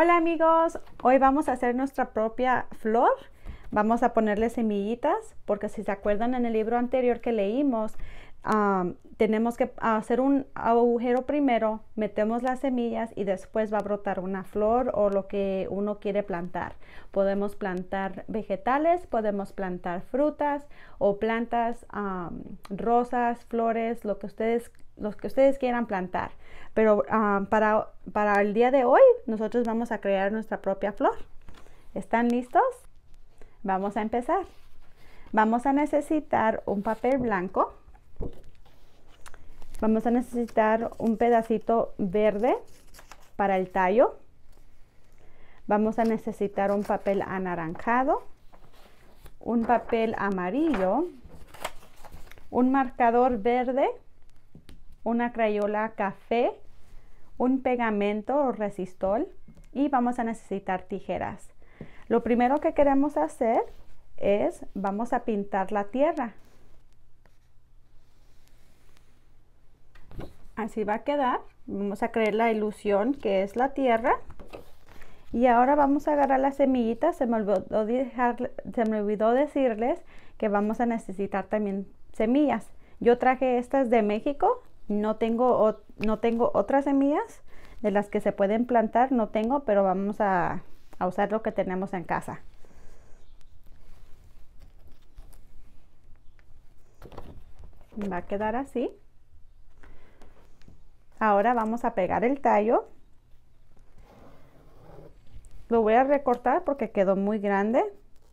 Hola amigos, hoy vamos a hacer nuestra propia flor. Vamos a ponerle semillitas porque si se acuerdan en el libro anterior que leímos, tenemos que hacer un agujero primero, metemos las semillas y después va a brotar una flor o lo que uno quiere plantar. Podemos plantar vegetales, podemos plantar frutas o plantas, rosas, flores, lo que ustedes quieran plantar. Pero para el día de hoy nosotros vamos a crear nuestra propia flor. ¿Están listos? Vamos a empezar. Vamos a necesitar un papel blanco. Vamos a necesitar un pedacito verde para el tallo. Vamos a necesitar un papel anaranjado, un papel amarillo, un marcador verde, una crayola café, un pegamento o resistol y vamos a necesitar tijeras. Lo primero que queremos hacer es, vamos a pintar la tierra. Así va a quedar. Vamos a crear la ilusión que es la tierra. Y ahora vamos a agarrar las semillitas. Se me olvidó decirles que vamos a necesitar también semillas. Yo traje estas de México. No tengo otras semillas de las que se pueden plantar. No tengo, pero vamos a usar lo que tenemos en casa. Va a quedar así. Ahora vamos a pegar el tallo. Lo voy a recortar porque quedó muy grande.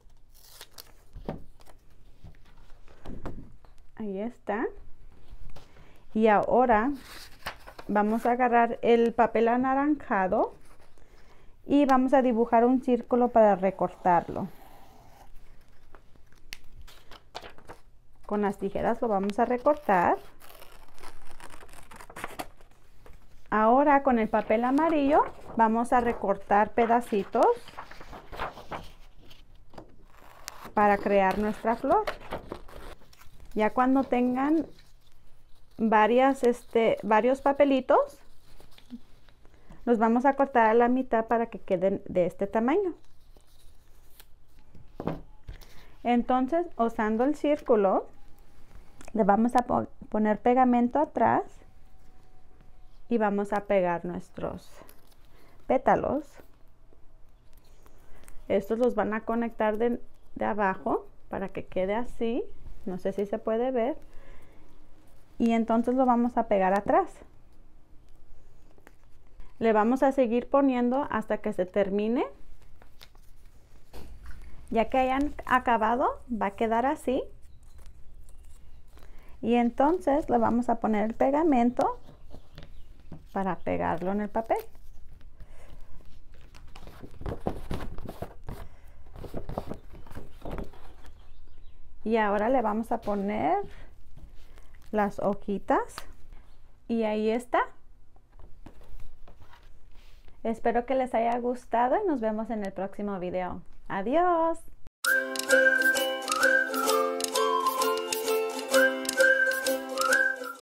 Ahí está. Y ahora vamos a agarrar el papel anaranjado y vamos a dibujar un círculo para recortarlo. Con las tijeras lo vamos a recortar. Ahora con el papel amarillo vamos a recortar pedacitos para crear nuestra flor. Ya cuando tengan varios papelitos, los vamos a cortar a la mitad para que queden de este tamaño. Entonces, usando el círculo, le vamos a poner pegamento atrás y vamos a pegar nuestros pétalos. Estos los van a conectar de abajo para que quede así. No sé si se puede ver. Y entonces lo vamos a pegar atrás. Le vamos a seguir poniendo hasta que se termine. Ya que hayan acabado, va a quedar así. Y entonces le vamos a poner el pegamento para pegarlo en el papel. Y ahora le vamos a poner las hojitas. Y ahí está. Espero que les haya gustado y nos vemos en el próximo video. Adiós.